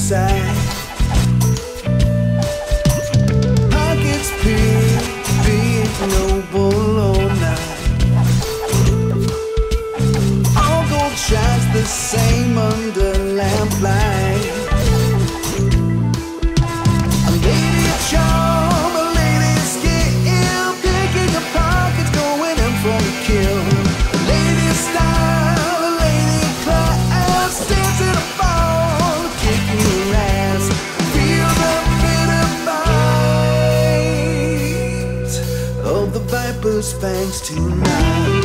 side. Pockets big, noble or night. All gold shines the same under lamplight. A lady charm, a lady skill, picking your pockets, going in for the kill. A lady style, a lady class, dancing a ball, kicking your ass. Feel the bitter bite of the viper's fangs tonight.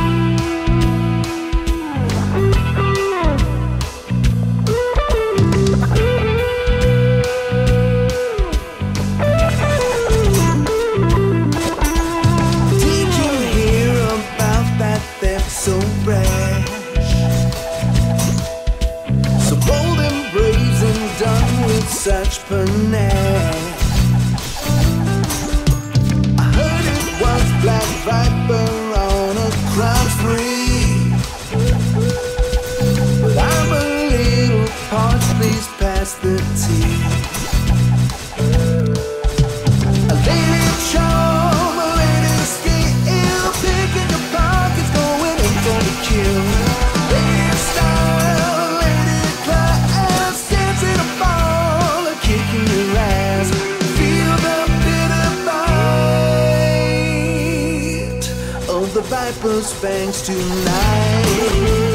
So brash, so bold and brazen, done with such panache. I heard it was Black Viper on a crime spree, but I'm a little parched, please pass the tea. A lady charm, a lady skill, picking your pockets, going in for the kill. Lady style, lady class, dancing a ball, kicking your ass. Feel the bitter bite of the viper's fangs tonight.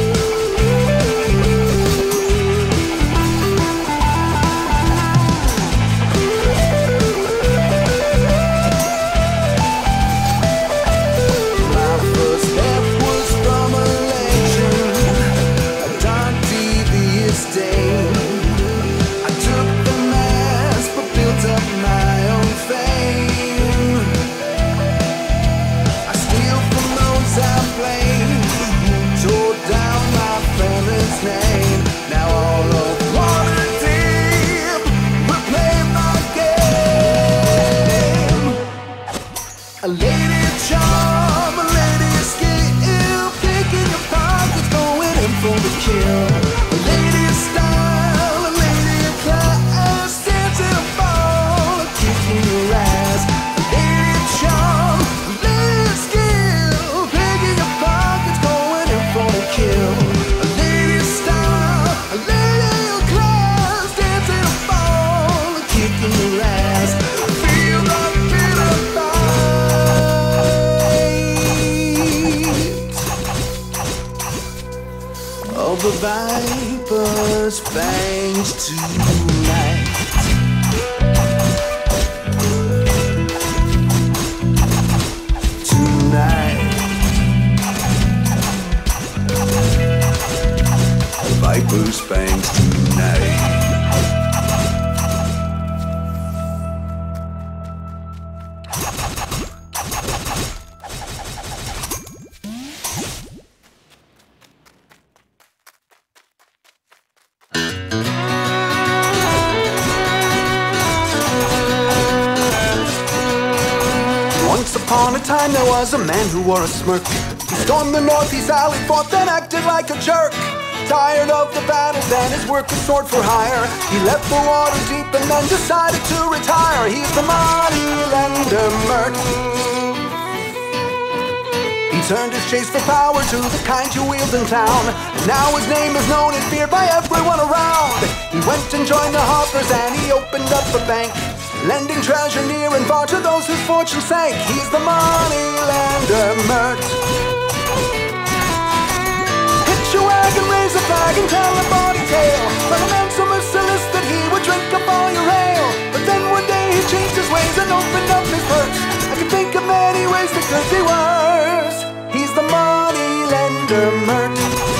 A lady charm, a lady skill, picking your pockets, going in for the kill. A lady style, a lady class, dancing a ball, kicking your ass. A lady charm, a lady skill, picking your pockets, going in for the kill. A lady style, a lady class, dancing a ball, kicking your ass. Feel the bitter of the viper's fangs tonight. Tonight, the viper's fangs tonight. Once upon a time there was a man who wore a smirk. He stormed the Northeast Alley, fought, then acted like a jerk. Tired of the battles and his work was sword for hire, he left the water deep and then decided to retire. He's the money lender Mert. He turned his chase for power to the kind you wield in town. Now his name is known and feared by everyone around. He went and joined the Hoppers and he opened up a bank, lending treasure near and far to those whose fortune sank. He's the money lender Mert. Hitch a wagon, raise a flag and tell a bawdy tale, but a man so merciless that he would drink up all your ale. But then one day he changed his ways and opened up his purse. I can think of many ways that could be worse. He's the money lender Mert.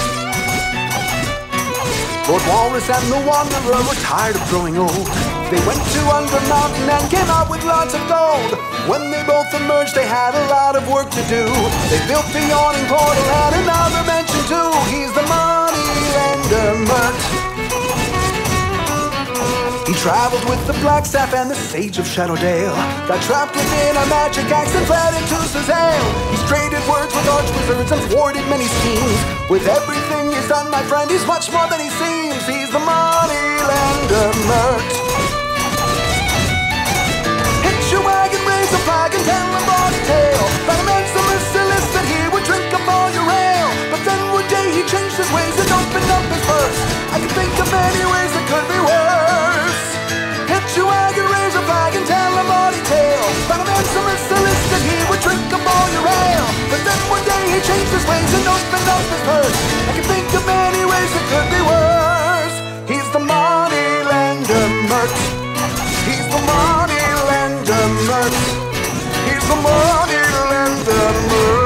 Lord Walrus and the Wanderer were tired of growing old. They went to Under Mountain and came out with lots of gold. When they both emerged, they had a lot of work to do. They built the yawning portal and another mansion too. He's the money lender Mert. He traveled with the Black Staff and the Sage of Shadowdale, got trapped within a magic axe and fled into Sazale. He's traded words with arch-wizards and thwarted many schemes. With everything he's done, my friend, he's much more than he seems. He's the money lender mert. Hitch your wagon, raise a flag, and tell a body tale about a man so merciless that he would drink up all your ale. But then one day he changed his ways and opened up his purse. I can think of many ways that could be worse. Hitch your wagon, raise a flag, and tell a body tale about a man so merciless that he would drink up all your ale. But then one day he changed his ways and opened up his purse. I can think of many ways that could be worse. He's the money lender mert. He's the money lender mert. He's the money lender mert.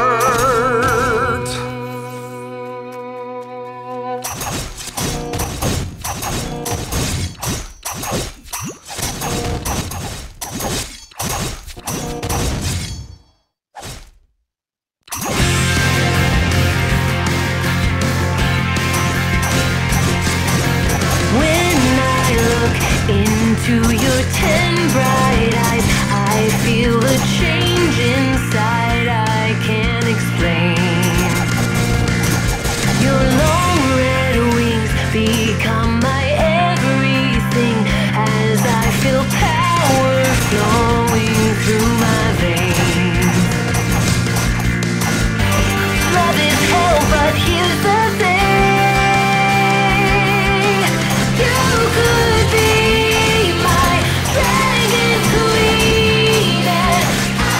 Into your 10 bright eyes, I feel a change inside I can't explain. Your long red wings become my everything as I feel power flowing through my veins. Love is hell, but here's the thing. You could be dragon queen, and I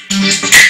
you.